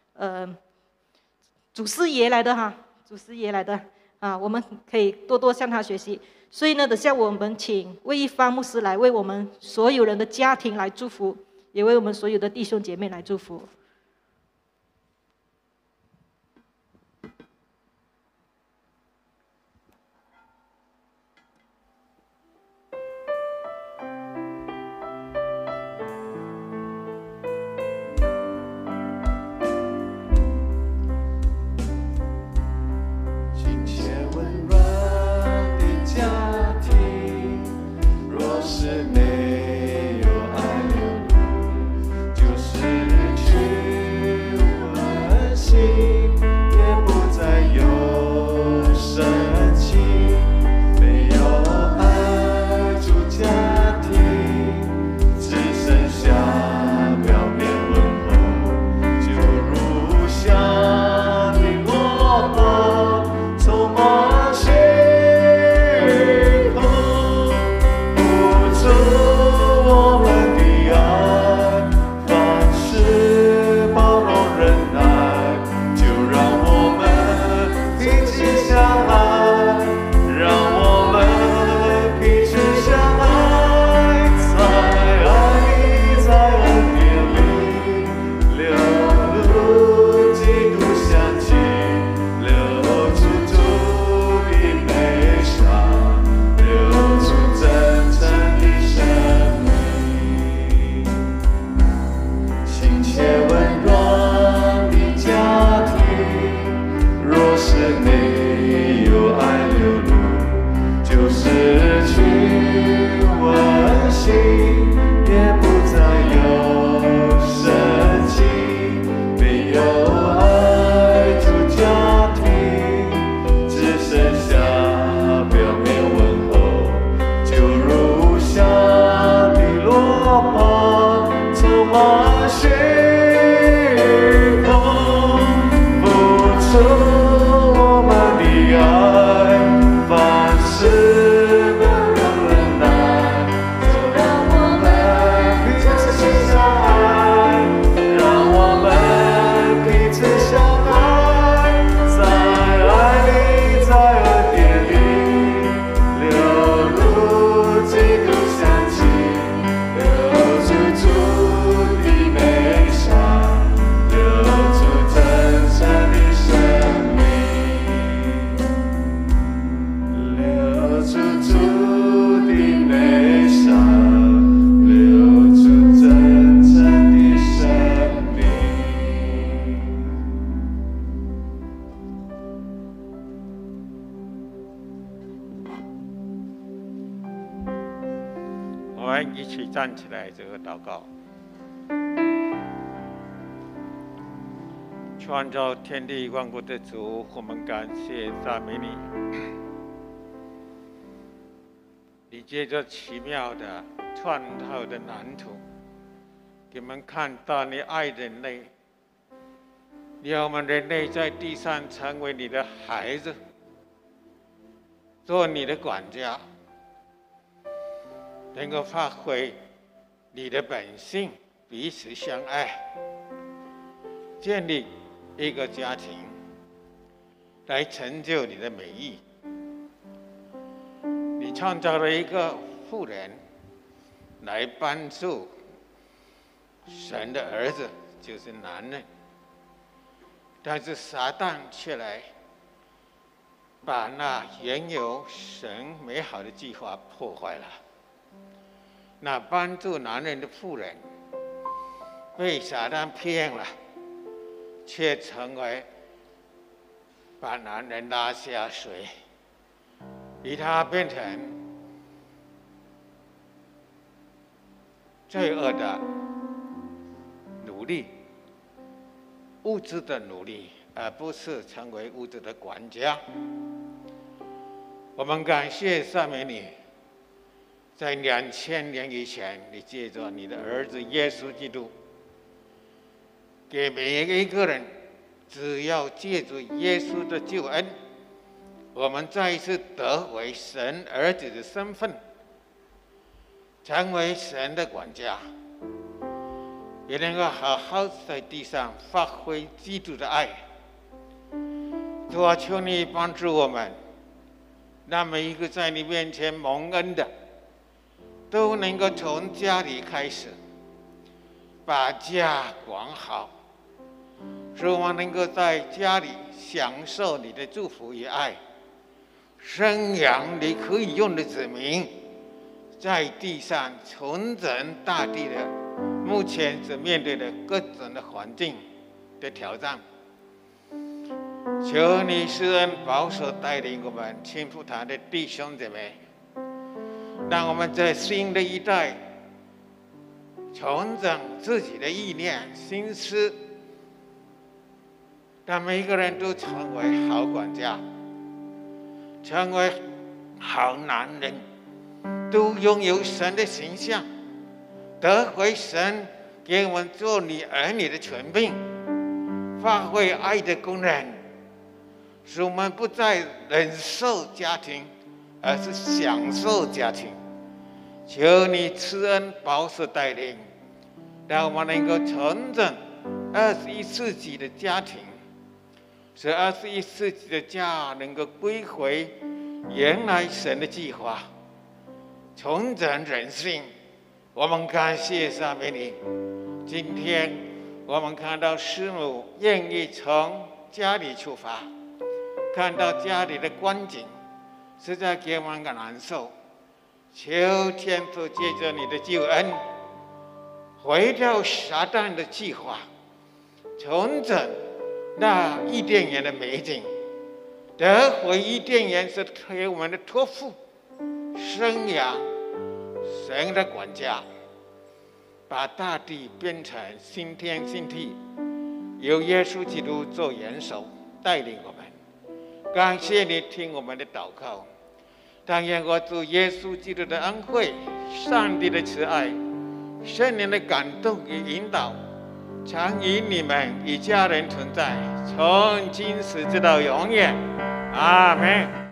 祖师爷来的哈，祖师爷来的啊，我们可以多多向他学习。所以呢，等下我们请魏一发牧师来为我们所有人的家庭来祝福，也为我们所有的弟兄姐妹来祝福。 一起站起来，这个祷告。创造天地万物的主，我们感谢赞美你。你借着奇妙的创造的蓝图，给我们看到你爱人类， 你让我们人类在地上成为你的孩子，做你的管家，能够发挥你的本性，彼此相爱，建立一个家庭，来成就你的美意。你创造了一个妇人，来帮助神的儿子，就是男人。但是撒旦却来把那原有神美好的计划破坏了。那帮助男人的妇人被撒旦骗了，却成为把男人拉下水，以他变成罪恶的奴隶，物质的奴隶，而不是成为物质的管家。我们感谢赞美你，在2000年以前，你借着你的儿子耶稣基督，给每一个人，只要借助耶稣的救恩，我们再一次得为神儿子的身份，成为神的管家，也能够好好在地上发挥基督的爱。主啊，求你帮助我们，让每一个在你面前蒙恩的，都能够从家里开始，把家管好，使我们能够在家里享受你的祝福与爱，生养你可以用的子民，在地上重整大地的目前所面对的各种的环境的挑战。求你施恩保守带领我们亲赴堂的弟兄姐妹，让我们在新的一代重整自己的意念心思，让每一个人都成为好管家，成为好男人，都拥有神的形象，得回神给我们做你儿女的权柄，发挥爱的功能，使我们不再忍受家庭，而是享受家庭。求你赐恩保守带领，让我们能够重整21世纪的家庭，使21世纪的家能够归回原来神的计划，重整人性。我们感谢赞美你。今天我们看到师母愿意从家里出发，看到家里的光景，实在给我们个难受。求天父借着你的救恩，回到撒旦的计划，重整那伊甸园的美景，得回伊甸园是给我们的托付，生养神的管家，把大地变成新天新地，由耶稣基督做元首带领我们。感谢你听我们的祷告，但愿我主耶稣基督的恩惠、上帝的慈爱、圣灵的感动与引导，常与你们与家人同在，从今时直到永远。阿们。